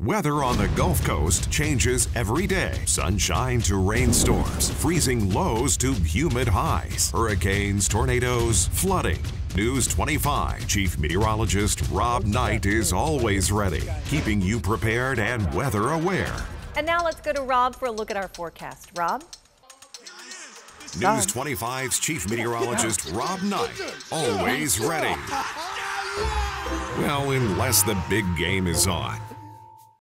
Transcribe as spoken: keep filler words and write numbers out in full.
Weather on the Gulf Coast changes every day. Sunshine to rainstorms, freezing lows to humid highs, hurricanes, tornadoes, flooding. News twenty-five Chief Meteorologist Rob Knight is always ready, keeping you prepared and weather aware. And now let's go to Rob for a look at our forecast. Rob? News twenty-five's Chief Meteorologist Rob Knight, always ready. Well, unless the big game is on.